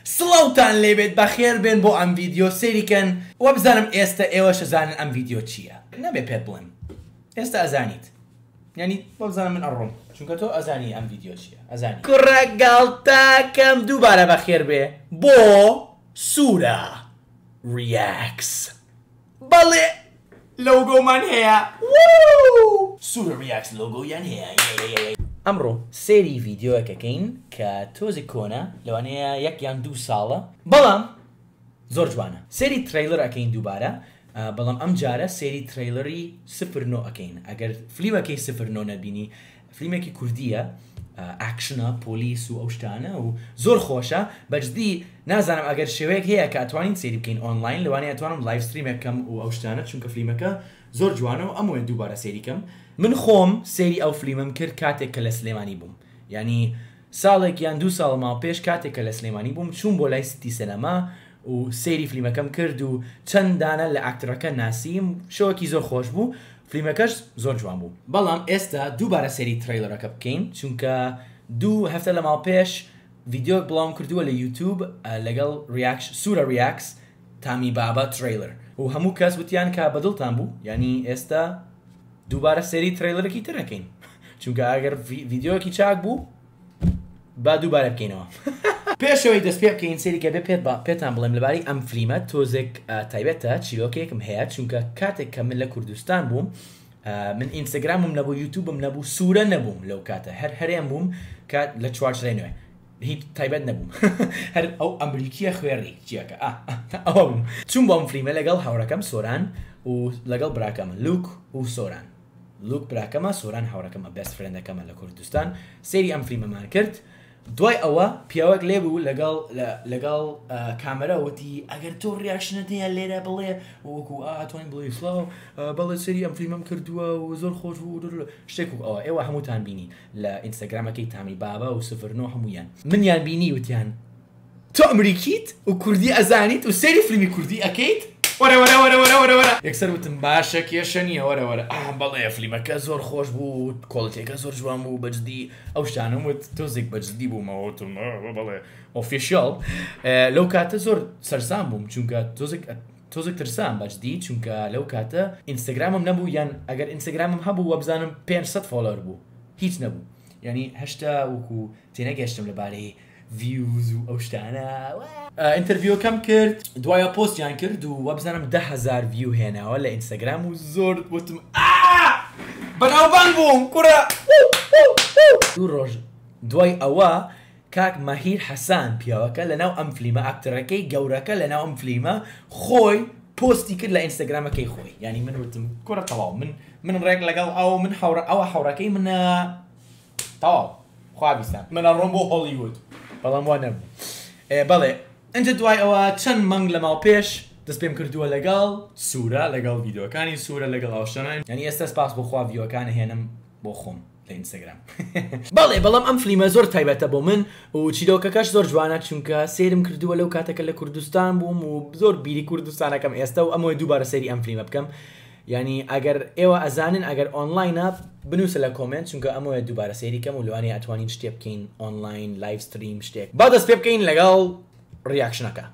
سڵاوتان لێبێت بەخێر بێن بۆ ئەم ڤیدیۆ سێریکەن وە بزانم ئێستا ئێوە شەزانن ئەم ڤیدیۆ چییە نەبێ پێت بڵێم ئێستا ئەزانیت یعنی وە بزانم من ئەڕۆم چونکە تۆ ئەزانی ئەم ڤیدیۆ چییە ئەزانی کوڕە گاڵتاکەم دووبارە بەخێر بێ بۆ سوورە ریاکس بەڵێ لۆگۆمان هەیە سوورە ریاکس لۆگۆیان هەیە ئەمڕۆ سێری ڤیدیۆەکەکەین کە تۆزی کۆنە لەوانەیە یەک یان دوو ساڵە بەڵام زۆر جوانە سێری ترەیلەر ئەکەین دووبارە بەڵام ئەم جارە سێری ترەیلەری 0.9 ئەکەین ئەگەر فلیمەکەی 0.9 نەبینی فلیمێکی کوردیە ئاکشنە پۆلیس و ئەو شتانە و زۆر خۆشە بەجددی نازانم ئەگەر شێوەیەک هەیە کە ئەتوانین سێری بکەین ئۆنلاین لەوانەیە ئەتوانم لایڤ ستریمێکەکەم و ئەو شتانە چونکە فلیمەکە زۆر جوانە و ئەموێ دووبارە سێریکەم من خۆم سێری ئەو فلیمم کرد کاتێک کە لە سلێمانی بووم یعنی ساڵێک یان دوو ساڵ ماوە پێش کاتێک کە لە سلێمانی بووم چوون بۆ لای ستی سینەما و سێری فلیمەکەم کرد و چەند دانە لە ئاکتەرەکە ناسیم شەوەکی زۆر خۆش بوو فلیمەکەش زۆر جوان بوو بەڵام ئێستا دووبارە سێری ترەیلەرەکە بکەین چونکە دوو هەفتە لە ماوە پێش ڤیدیۆک بڵاوم کردووە لە یوتیوب لەگەڵ سوورە ریاکس تامی بابا ترەیلەر و هەموو کەس وتیان کە بەدڵتان بوو یعنی ئێستا دووبارە سێری ترەیلەرێکی تر ئەکەین چونکە ئەگەر ڤیدیۆکی چاک بوو با دووبارە بکەینەوە پێشەوەی دەست پێ بکەین سێریکە بێ پێتان بڵێم لەبارەی ئەم فلیمە تۆزێک تایبەتە چیرۆکێکم هەیە چونکە کاتێک کە من لە کوردستان بووم من ئینستاگرامم نەبوو یوتیوبم نەبوو سوورە نەبووم لەو کاتە هەرێم بووم کات لە چوارچرێنوێ هیچ تایبەت نەبووم هەر ئەو ئەمریکیە خوێڕی چیەکە ئەوە بووم چون بۆم فلیمە لەگەڵ هاوڕەکەم سۆران و لەگەڵ براکەمە لوک و سۆران لوک براکەمە سۆران هاوڕەکەمە بەست فرێندەکەمە لە کوردستان سێری ئەم فلیمەمان کرد دوای ئەوە پیاوەک لێبوو لەگەڵ کامەرە وتی ئەگەر تۆ ریاکشنت هەیە لێرە بڵێ وەکو ئاتوانین بڵێ فڵاو بەڵێ سەری ئەم فلیمەم کردووە و زۆر خۆش بوو شتێک ئەوە ئێوە هەمووتان بینین لە ئینستاگرامەکەی تامی بابا و 0.9 هەمویان منیان بینی وتیان تۆ ئەمریکیت و کوردی ئەزانیت و سەری فلیمی کوردی ئەکەیت وەرە یەکسەر وتم باشە کێشە نییە وەرە بەڵێ فلیمەکە زۆر خۆش بوو کۆڵەتێکە زۆر جوان بوو بەجددی ئەو شتانم وت تۆزێک بەجددی بوومەوەتم بەڵێ ئۆفیشیال لەو کاتە زۆر سەرسام بووم چونکە تۆزێک ترسام بەجددی چونکە لەو کاتە ئینستاگرامم نەبوو یان ئەگەر ئینستاگرامم هەبوو وە بزانم 500 فۆلۆەر بوو هیچ نەبوو یعنی هەشتا وەکو تێنەگەشتم لەبارەی ڤیوز و ئەو شتانە ئینتەرویۆکەم کرد دوایە پۆستیان کرد و وە بزانم 10,000 ڤیو هێناوە لە ئینستاگرام و زۆر وتم بەناوبانگ بووم کوڕە دوو ڕۆژ دوای ئەوە کاک مەهیر حەسان پیاوەکە لەناو ئەم فلیمە ئاکتەرەکەی گەورەکە لەناو ئەم فلیمە خۆی پۆستی کرد لە ئینستاگرامەکەی خۆی یعنی من وتم کوڕە تەواو من ڕێک لەگەڵ ئەو من ئەوە هاوڕەکەی منە تەواو خوا بیستان منە ڕۆم بۆ هۆلیوود بەڵام وا نەبوو بەڵێ ئەنجە دوای ئەوە چەند مەنگ لە ماو پێش دەست پێم کردووە لەگەڵ سوورە لەگەڵ ڤیدیۆکانی سوورە لەگەڵ ئاوشتانان یعنی ئێستا سپاس بۆ خوا ڤیدیۆکانە هێنم بۆ خۆم لە ئینستاگرام بەڵێ بەڵام ئەم فلیمە زۆر تایبەتە بۆ من و چیرۆکەکەش زۆر جوانە چونکە سێرم کردووە لەو کاتەکە لە کوردستان بووم و زۆر بیری کوردستانەکەم ئێستا و ئەمەوەی دووبارە سەری ئەم فلیمە بکەم یعنی ئەگەر ئێوە ئەزانن ئەگەر ئۆنلاینە بنووسە لە کۆمنت چونکە ئەمەوە دووبارە سێریکەم و لەوانەیە ئەتوانین شتێ بکەین ئۆنلاین لایڤ ستریم شتێک با دەست پێ بکەین لەگەڵ ریاکشنەکە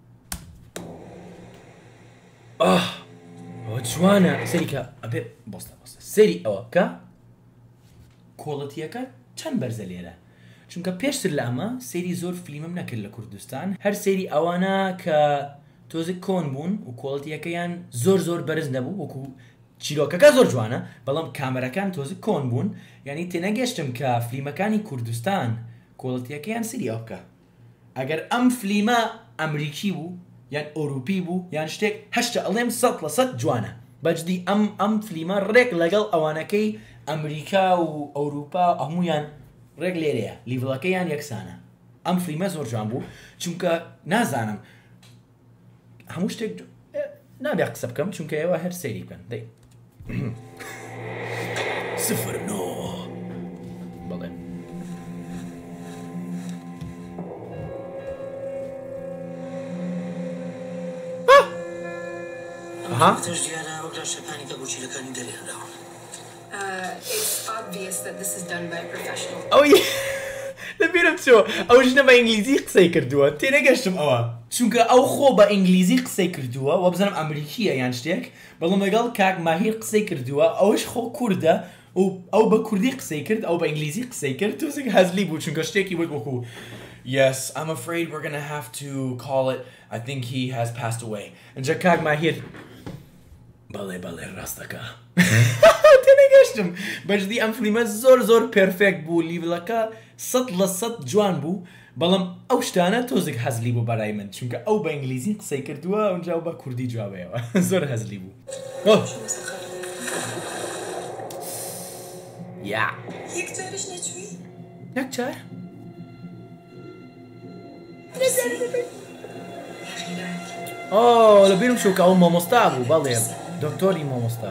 ئەوە جوانە سەریکە ئەبێ بۆستە سەری ئەوە بکە کۆڵەتیەکە چەند بەرزە لێرە چونکە پێشتر لە ئەمە سێری زۆر فلیمم نەکرد لە کوردستان هەر سێری ئەوانە کە تۆزێک کۆن بوون و کۆڵەتیەکەیان زۆر بەرز نەبوو وەکو چیرۆکەکە زۆر جوانە بەڵام کامەرەکان تۆزێک کۆن بوون یعنی تێنەگەشتم کە فلیمەکانی کوردستان کۆڵەتیەکەیان سری ئەو بکە ئەگەر ئەم فلیمە ئەمریکی بوو یان ئۆروپی بوو یان شتێک هەشتا ئەڵێم 100% جوانە بەجددی ئەم فلیمە ڕێک لەگەڵ ئەوانەکەی ئەمریکا و ئەوروپا هەمویان ڕێک لێرەیە لیڤڵەکەیان یەکسانە ئەم فلیمە زۆر جوان بوو چونکە نازانم هەموو شتێک نابێ قسە بکەم چونکە ئێوە هەر سەیری بکەن دەی 0.9 بەڵێ It's obvious that this is done by a professional. Oh yeah. لەبیرم چۆ ئەو ژنە بە ئینگلیزی قسەی کردووە تێنەگەشتم ئەوە چونکە ئەو خۆ بە ئینگلیزی قسەی کردووە وە بزانم ئەمریکیە یان شتێک بەڵام لەگەڵ کاک ماهیر قسەی کردووە ئەوش خۆ کووردە و ئەو بە کوردی قسەی کرد ئەو بە ئینگلیزی قسەی کرد تۆزێک هەزلی بوو چونکە شتێکی وت وەکو Yes, I'm afraid we're gonna have to call it. I think he has passed away. اینجا کاک ماهیر بەڵێ ڕاستەکە تێنەگەشتم بەشدی ئەم فلیمە زۆر پێرفێکت بوو لیڤلەکە 100% جوان بوو بەڵام ئەو شتانە تۆزێک هەزلی بوو بەلای من چونکە ئەو بە ئینگلیزی قسەی کردووە ئەونجا بە کوردی جوابەوە زۆر هەزلی بوو یا یەکجار لەبیرم چوو کە ئەو مامۆستا بوو بەڵێ دکتۆری مامۆستا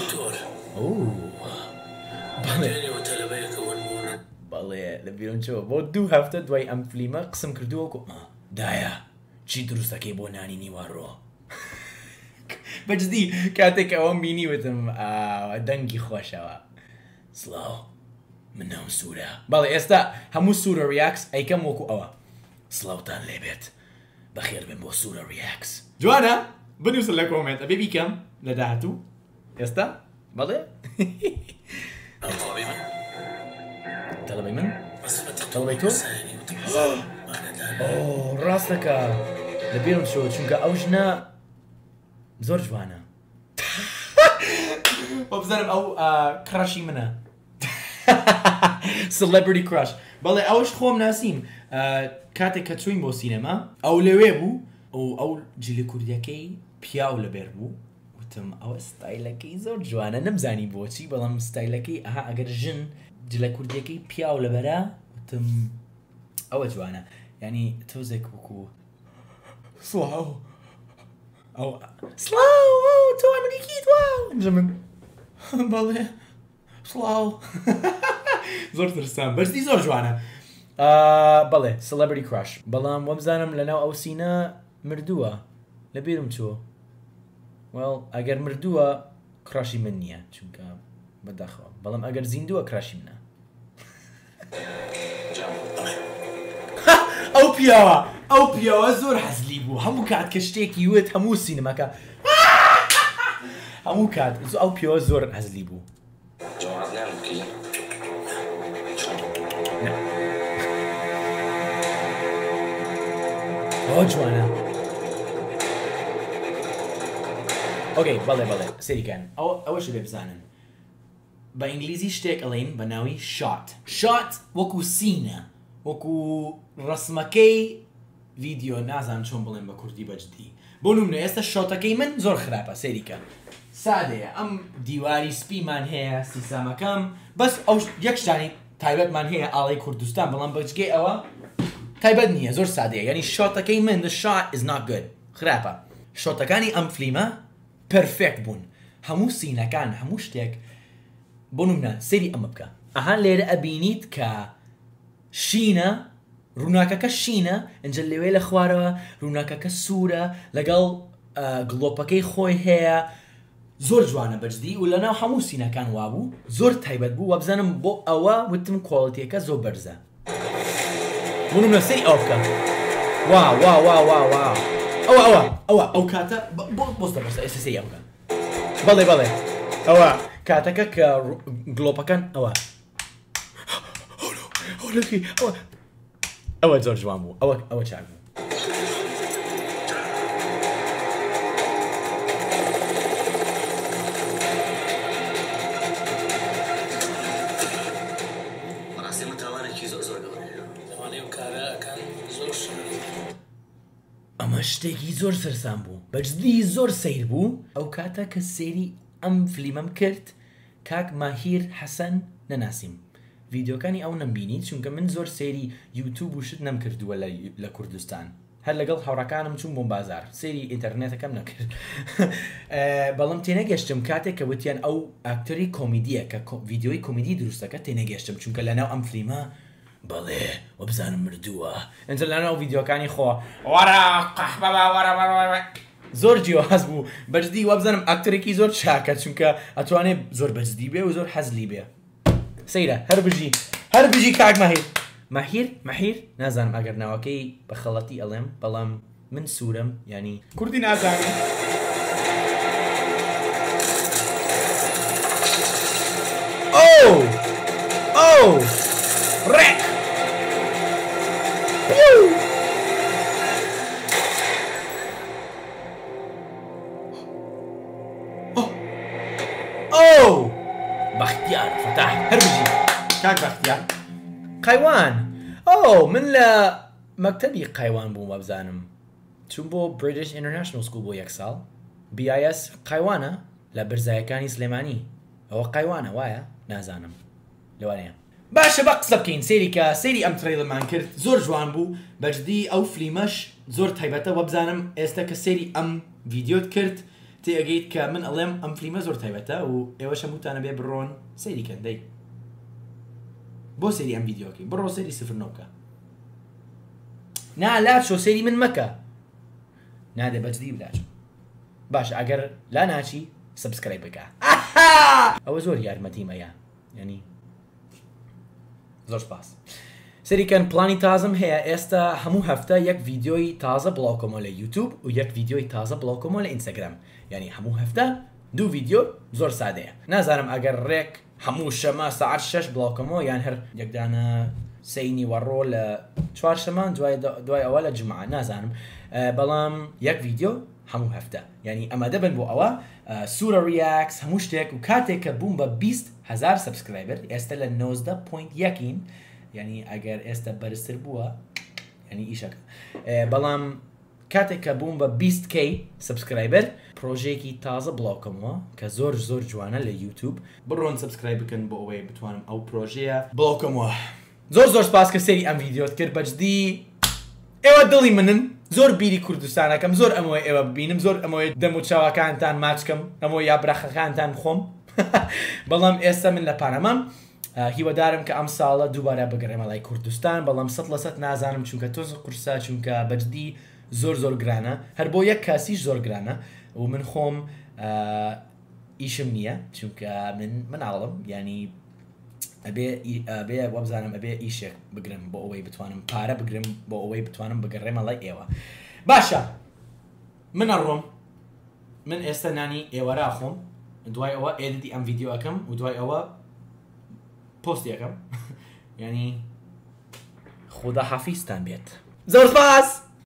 بەڵێ لەبیرم چۆ بۆ 2 هەفتە دوای ئەم فلیمە قسم کردووە دایە چی دروستەکەی بۆ نانی نیوارڕۆ بەجددی کاتێک ئەوەم بینی وتم دەنگی خۆشەوە سڵاو من ناوم سوورە بەڵێ ئێستا هەموو سوورە ریاکس ئەیکەم وەکو ئەوە سڵاوتان لێبێت بەخێر بن بۆ سوورە ریاکس جوانە بنووسن لە کۆمنت ئەبێ بیکەم لە داهاتوو ئێستا بەڵێ تەڵەبەی من تەڵەبەی تۆ ڕاستەکە لەبیرم شۆ چونکە ئەو ژنە زۆر جوانە بۆ بزانم ئەو کڕەشی منە celebrity crush بەڵێ ئەوش خۆم ناسیم کاتێک کە چووین بۆ سینەما ئەو لەوێ بوو ئەو جلی کوردیەکەی پیاو لەبێر بوو وتم ئەوە ستایلەکەی زۆر جوانە نەمزانی بۆچی بەڵام ستایلەکەی ئەها ئەگەر ژن جلە کوردیەکەی پیاو لەبەرە وتم ئەوە جوانە یعنی تۆزێک وەکو سڵاو تۆ ئەمریکیت واو من بەڵێ سڵاو زۆر ترسام بەشتی زۆر جوانە بەڵێ celebrity crush بەڵام وەبزانم لەناو ئەو سینە مردووە لەبیرم چۆ ئەگەر مردووە کراشی من نییە چونکە بەداخەوە بەڵام ئەگەر زیندووە کراشی منە ئەو پیاوە زۆر حەزلی بوو هەموو کات کە شتێکی وت هەموو سینەماکە هەموو کات ئەو پیاوە زۆر حەزلی بوو جوانە ئۆکەی بەڵێ سەریکان ئەوەش بێ بزانن بە ئینگلیزی شتێک ئەڵێن بە ناوی شات وەکو سینە وەکو ڕسمەکەی ڤیدیۆ نازانم چۆن بڵێن بە کوردی بەجددی بۆ نمونە ئێستا شۆتەکەی من زۆر خراپە سەریکە سادەیە ئەم دیواری سپیمان هەیە سیسامەکەم بەس ئەو یەک شتانی تایبەتمان هەیە ئاڵی کوردستان بەڵام بەجگەی ئەوە تایبەت نییە زۆر سادەیە یعنی شۆتەکەی من the shot is not good خراپە شۆتەکانی ئەم فلیمە پەرفێکت بوون هەموو سینەکان هەموو شتێک بۆ نمونە سەیری ئەمە بکە ئەها لێرە ئەبینیت کە شینە ڕووناکەکە شینە ئەنجە لەوێ لە خوارەوە ڕووناکەکە سوورە لەگەڵ گڵۆپەکەی خۆی هەیە زۆر جوانە بەجددی و لەناو هەموو سینەکان وابوو زۆر تایبەت بوو وەبزانم بۆ ئەوە وتم کۆڵەتیەکە زۆر بەرزە بۆنم لە سەری ئەو بکە ئەو کاتە بۆستە بەرسە ئێستا سەری ئەو بکە بەڵێ ئەوە کاتەکە کە گڵۆپەکان ئەوە زۆر جوان بوو ئەوە چاک بوو ئەمە شتێکی زۆر سەرسام بوو بەجددی زۆر سەیر بوو ئەو کاتە کە سەیری ئەم فلیمەم کرد کاک ماهیر حەسەن نەناسیم ڤیدیۆکانی ئەو نەمبینی چونکە من زۆر سەیری یوتیوب و شت نەمکردووە لە کوردستان هەر لەگەڵ هاوڕەکانم چوون بۆم بازار سەیری ئینتەرنێتەکەم نەکرد بەڵام تێنەگەشتم کاتێک کە وتیان ئەو ئاکتۆری کۆمیدیە کە ڤیدیۆی کۆمیدی دروستەکە تێنەگەشتم چونکە لەناو ئەم فلیمە بەڵێ وەبزانم مردووە ئەنجە لەناو ڤیدیۆکانی خۆ زۆر جیاواز بوو بەجددی وەبزانم ئاکتۆرێکی زۆر چاکە چونکە ئەتوانێت زۆر بەجددی بێ و زۆر حەزلی بێ سەیرە هەر بژی کاک ماهیر مەحیر نازانم ئەگەر ناوەکەی بە خەڵەتی ئەڵێم بەڵام من سوورم ینی کوردی نازانم ئەو ڕێک بەختیار فتاح هەربژی کاک بەختیار قایوان من لە مەکتەبی قایوان بووم وەبزانم چوون بۆ British International School بۆ 1 ساڵ BIS قایوانە لە برزایەکانی سلێمانی ئەوە قایوانە وایە نازانم لەوانەیە باشە بە قسە بکەین سێریکە سێری ئەم ترێلەمان کرد زۆر جوان بوو بەجددی ئەو فلیمەش زۆر تایبەتە وەبزانم ئێستا کە سێری ئەم ڤیدیۆت کرد تێگەیت کە من ئەڵێم ئەم فلیمە زۆر تایبەتە و ئێوە هەمووتانە بێ بڕۆن سەیریکەن دەی بۆ سەیری ئەم ڤیدیۆکەی بڕۆ سەیری 09 بکە نا لاچۆ سەیری من مەکە نادێ بەجددی بلاچۆ باشە ئەگەر لا ناچی سبسکرایب بکە ئەوە زۆر یارمەتیمەیە ینی زۆر سپاس سەریکەن پلانی تازم هەیە ئێستا هەموو هەفتە یەک ڤیدیۆی تازە بڵاوکەمەوە لە یوتیوب و یەک ڤیدیۆی تازە بڵاوکەمەوە لە ئینستاگرام ینی هەموو هەفتە 2 ڤیدیۆ زۆر سادەیە نازانم ئەگەر ڕێک هەموو شەمە ساعت 6 بڵاوکەمەوە یان هەر یەکدانە سەینی وەڕۆ لە 4 شەمان دوای ئەوە لە جمعە نازانم بەڵام یەک ڤیدیۆ هەموو هەفتە ینی ئەمەدە بن بۆ ئەوە سوورە ریاکس هەموو شتێک و کاتێک کە بووم بە 20,000 سبسکرایبەر ئێستا لە 19.1ین ینی ئەگەر ئێستا بەرزتر بووە ینی ئیشەکە بەڵام کاتێک کە بووم بە 20k سبسکرایبەر پرۆژەیەکی تازە بڵاوکەمەوە کە زۆر جوانە لە یوتیوب بڕۆن سبسکرایب بکەن بۆ ئەوەی بتوانم ئەو پرۆژەیە بڵاوکەمەوە زۆر سپاس کە سەری ئەم ڤیدیۆت کرد بەجددی ئێوە دڵی منن زۆر بیری کوردستانەکەم زۆر ئەمەوەی ئێوە ببینم زۆر ئەمەوەی دەم و چاوەکانتان ماچکەم ئەمەوەی یا براخەکانتان خۆم بەڵام ئێستا من لە پانەمام هیوادارم کە ئەم ساڵە دووبارە بگەڕێمە لای کوردستان بەڵام 100% نازانم چونکە تۆزە قورسا چونکە بەجددی زۆر گرانە هەر بۆ یەک کاسیش زۆر گرانە و من خۆم ئیشم نییە چونکە من ئاڵم ینی ئەبێ وەبزانم ئەبێ ئیشێک بگرم بۆ ئەوەی بتوانم پارە بگرم بۆ ئەوەی بتوانم بگەڕێمە لای ئێوە باشە من ئەڕۆم من ئێستا نانی ئێوەرا خۆم دوای ئەوە ئێدیتی ئەم ڤیدیۆەکەم و دوای ئەوە پۆستیەکەم ینی خوداحافیزتان بێت زۆر سپاس